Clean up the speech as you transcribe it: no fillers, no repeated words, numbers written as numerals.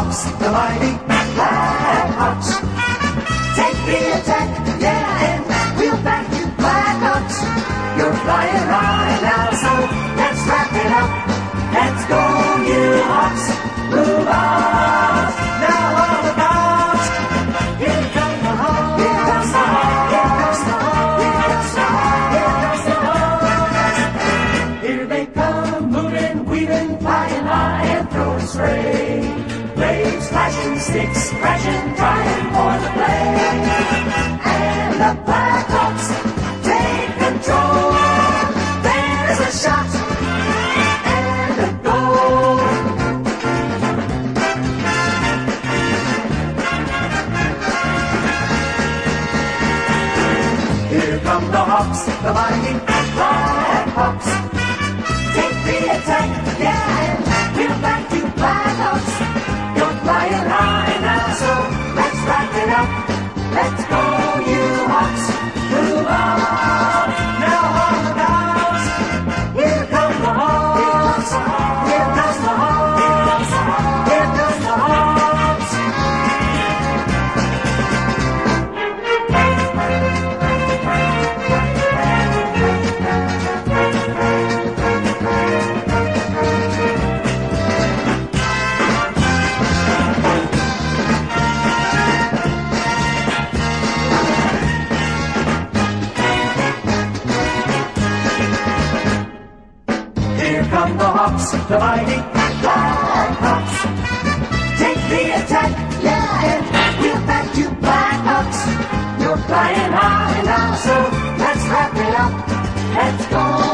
Hawks, the mighty Black Hawks. Take the attack, yeah, and we'll back you, Black Hawks. You're flying high now, so let's wrap it up. Let's go, you Hawks, move on. Now all about, here come the Hawks, here comes the Hawks, here comes the Hawks, here comes the Hawks, here comes the Hawks. Here they come, moving, weaving, flying high and throwing spray. Waves flashing, sticks crashing, trying for the play. And the Black Hawks take control. There's a shot and a goal. Here come the Hawks, the mighty Black Hawks. Take the attack, yeah, and we'll back you, Black Hawks. You're flying high now, so let's wrap it up. Let's go, you Hawks, move on. Now on the bounce, here come the Hawks, here comes the Hawks, here comes the Hawks, here comes the Hawks. Here come the Hawks, the mighty Black Hawks. Take the attack, yeah, and we'll back you, Black Hawks. You're flying high now, so let's wrap it up. Let's go.